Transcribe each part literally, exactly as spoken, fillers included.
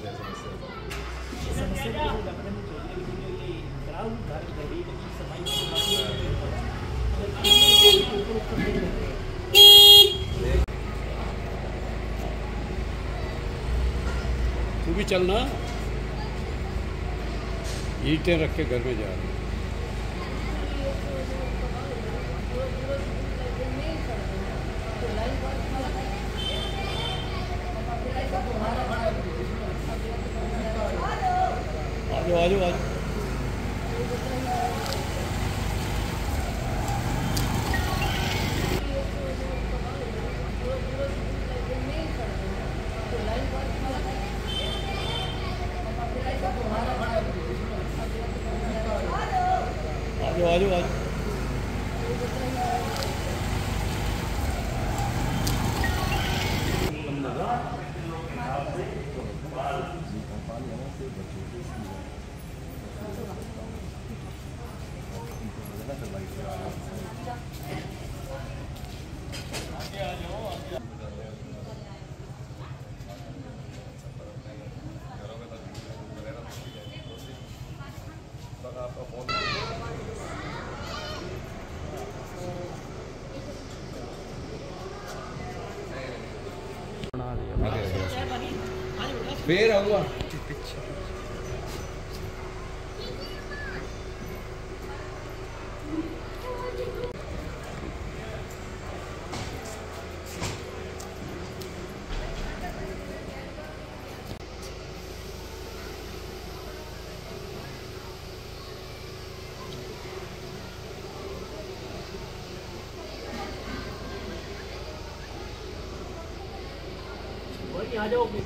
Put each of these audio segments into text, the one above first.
है समस्या? समस्या तो कोई ज़्यादा नहीं चल रही, लेकिन जो ये खराब घर गली की सफाई की बात है, ऊपर ऊपर नहीं कर रहे। तू भी चलना, ईंटें रख के घर में जा रहे हैं। आजो आजो आजो। आजो आजो आजो। फिर आऊँगा आ जाओ।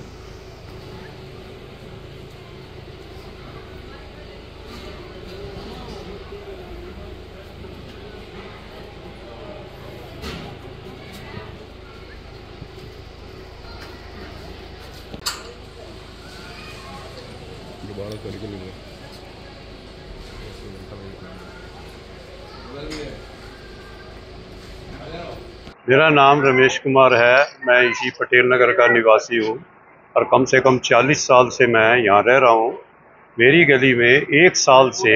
मेरा नाम रमेश कुमार है। मैं इसी पटेल नगर का निवासी हूँ और कम से कम चालीस साल से मैं यहाँ रह रहा हूँ। मेरी गली में एक साल से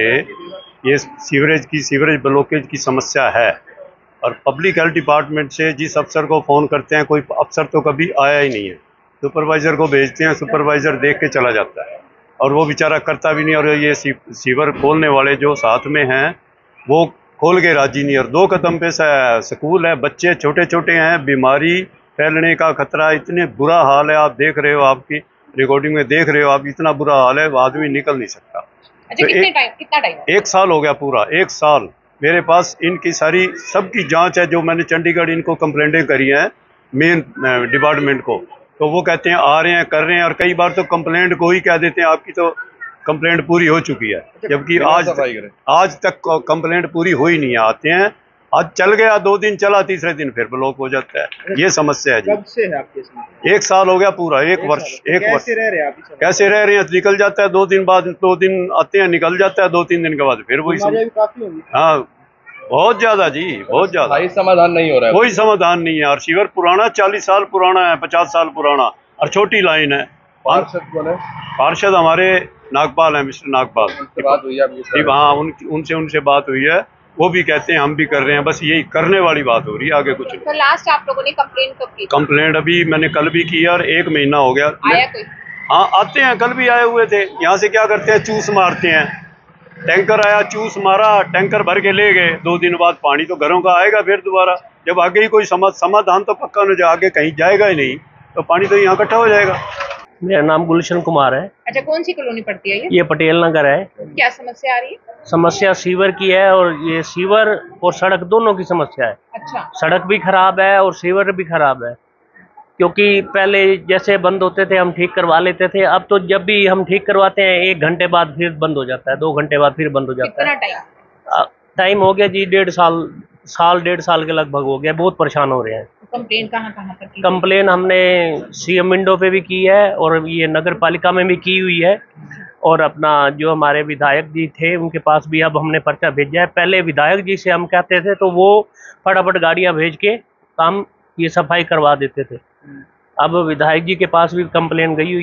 ये सीवरेज की सीवरेज ब्लॉकेज की समस्या है और पब्लिक हेल्थ डिपार्टमेंट से जिस अफसर को फ़ोन करते हैं, कोई अफसर तो कभी आया ही नहीं है। सुपरवाइज़र को भेजते हैं, सुपरवाइज़र देख के चला जाता है और वो बेचारा करता भी नहीं। और ये सी, सीवर खोलने वाले जो साथ में हैं वो खोल के राजी नहीं। और दो कदम पे स्कूल है, बच्चे छोटे छोटे हैं, बीमारी फैलने का खतरा, इतने बुरा हाल है। आप देख रहे हो, आपकी रिकॉर्डिंग में देख रहे हो आप, इतना बुरा हाल है, आदमी निकल नहीं सकता। अच्छा, तो कितने एक, टाइम कितना टाइम एक साल हो गया, पूरा एक साल मेरे पास इनकी सारी सबकी जांच है। जो मैंने चंडीगढ़ इनको कंप्लेंटें करी हैं मेन डिपार्टमेंट को, तो वो कहते हैं आ रहे हैं, कर रहे हैं। और कई बार तो कंप्लेंट को ही कह देते हैं आपकी तो कंप्लेंट पूरी हो चुकी है, जबकि आज आज तक कंप्लेंट पूरी हो ही नहीं है। आते हैं, आज चल गया, दो दिन चला, तीसरे दिन फिर ब्लॉक हो जाता है। ये समस्या है जी। कब से है आपके इसमें? एक साल हो गया पूरा, एक, एक वर्ष एक वर्ष कैसे रह रहे हैं आप? कैसे रह रहे हैं? निकल जाता है दो दिन बाद, दो दिन आते हैं, निकल जाता है, दो तीन दिन के बाद फिर वही। काफी होगी। हाँ, बहुत ज्यादा जी, बहुत ज्यादा। भाई समाधान नहीं हो रहा है, कोई समाधान नहीं है। और शिविर पुराना चालीस साल पुराना है, पचास साल पुराना, और छोटी लाइन है। पार्षद कौन है? पार्षद हमारे नागपाल है, मिस्टर नागपाल। बात हुई है जी हाँ, उन, उनसे उनसे बात हुई है, वो भी कहते हैं हम भी कर रहे हैं। बस यही करने वाली बात हो रही है, आगे कुछ नहीं। तो लास्ट आप लोगों ने कंप्लेंट कब की? कंप्लेंट अभी मैंने कल भी की और एक महीना हो गया। आया कोई? हाँ, आते हैं, कल भी आए हुए थे। यहाँ से क्या करते हैं, चूस मारते हैं। टैंकर आया, चूस मारा, टैंकर भर के ले गए। दो दिन बाद पानी तो घरों का आएगा फिर दोबारा। जब आगे ही कोई समाधान तो पक्का न, आगे कहीं जाएगा ही नहीं, तो पानी तो यहाँ इकट्ठा हो जाएगा। मेरा नाम गुलशन कुमार है। अच्छा, कौन सी कॉलोनी पड़ती है ये? ये पटेल नगर है। क्या समस्या आ रही है? समस्या सीवर की है, और ये सीवर और सड़क दोनों की समस्या है। अच्छा, सड़क भी खराब है और सीवर भी खराब है, क्योंकि पहले जैसे बंद होते थे हम ठीक करवा लेते थे। अब तो जब भी हम ठीक करवाते हैं एक घंटे बाद फिर बंद हो जाता है, दो घंटे बाद फिर बंद हो जाता है। कितना टाइम? टाइम हो गया जी, डेढ़ साल साल डेढ़ साल के लगभग हो गया। बहुत परेशान हो रहे हैं। कंप्लेन कहाँ कहाँ पर की? कंप्लेन हमने सीएम विंडो पे भी की है और ये नगर पालिका में भी की हुई है, और अपना जो हमारे विधायक जी थे उनके पास भी अब हमने पर्चा भेजा है। पहले विधायक जी से हम कहते थे तो वो फटाफट गाड़ियां भेज के काम ये सफाई करवा देते थे। अब विधायक जी के पास भी कंप्लेन गई हुई है,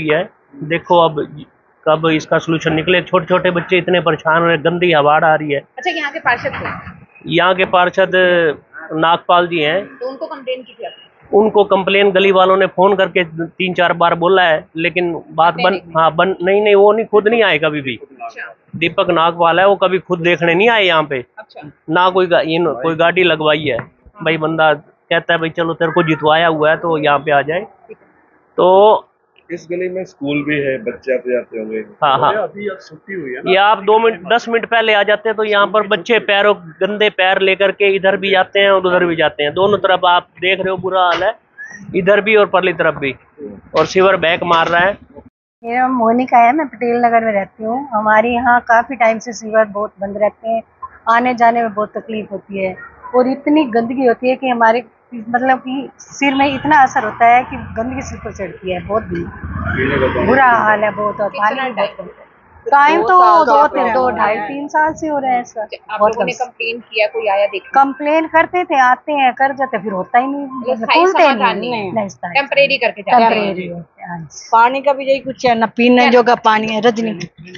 देखो अब कब इसका सोल्यूशन निकले। छोटे छोटे बच्चे इतने परेशान हो रहे, गंदी हवा आ रही है। अच्छा, यहाँ के पार्षद थे, यहाँ के पार्षद नागपाल जी हैं। तो उनको कंप्लेन की थी आपने? उनको कंप्लेन गली वालों ने फोन करके तीन चार बार बोला है, लेकिन बात बन हाँ बन नहीं नहीं वो नहीं, खुद नहीं आए कभी भी। अच्छा दीपक नागपाल है, वो कभी खुद देखने नहीं आए यहाँ पे। अच्छा, ना कोई गा, इन, कोई गाड़ी लगवाई है। भाई बंदा कहता है भाई चलो तेरे को जितवाया हुआ है तो यहाँ पे आ जाए। तो इस गली में स्कूल भी है, बच्चे आते जाते होंगे। हाँ हाँ, अभी अब छुट्टी हुई है ना, ये आप दो मिनट दस मिनट पहले आ जाते हैं तो यहाँ पर बच्चे पैरों गंदे पैर लेकर के इधर भी जाते हैं और उधर भी जाते हैं। दोनों तरफ आप देख रहे हो बुरा हाल है, इधर भी और परली तरफ भी, और सीवर बैक मार रहा है। मेरा नाम मोनिका है, मैं पटेल नगर में रहती हूँ। हमारे यहाँ काफ़ी टाइम से सीवर बहुत बंद रहते हैं, आने जाने में बहुत तकलीफ होती है और इतनी गंदगी होती है कि हमारे मतलब कि सिर में इतना असर होता है कि गंदगी सिर पर चढ़ती है। बहुत बुरा हाल है बहुत। और पानी भी बहुत टाइम तो दो तीन दो ढाई तीन साल से हो रहे हैं सर। आप लोगों ने कंप्लेन किया, कोई आया देखने? कंप्लेन करते थे, आते हैं कर जाते, फिर होता ही नहीं, स्थायी खुलते समाधान नहीं है, नहीं, नहीं टेम्परेरी करके जाते हैं। टेम्परेरी। पानी का भी यही कुछ है, न पीने जोगा पानी है। रजनी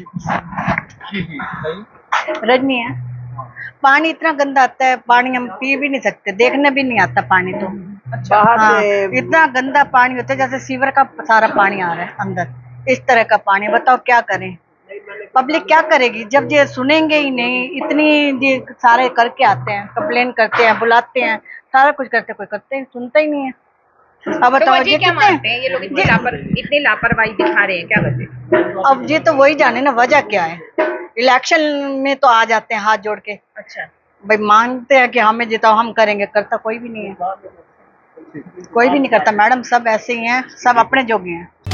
रजनी है, पानी इतना गंदा आता है, पानी हम पी भी नहीं सकते, देखने भी नहीं आता पानी तो। अच्छा, हाँ, इतना गंदा पानी होता है जैसे सीवर का सारा पानी आ रहा है अंदर, इस तरह का पानी। बताओ क्या करें, पब्लिक क्या करेगी जब ये सुनेंगे ही नहीं। इतनी ये सारे करके आते हैं, कंप्लेन करते हैं, बुलाते हैं, सारा कुछ करते, कोई करते हैं, सुनता ही नहीं है। अब तो बताओ वजह ये क्या कितने मानते हैं ये लोग, इतनी लापर इतनी लापरवाही दिखा रहे हैं, क्या वजह? अब ये तो वही जाने ना वजह क्या है। इलेक्शन में तो आ जाते हैं हाथ जोड़ के, अच्छा, भाई मांगते हैं कि हमें जिताओ, हम करेंगे, करता कोई भी नहीं है, कोई भी नहीं करता मैडम। सब ऐसे ही हैं, सब अपने जोगे हैं।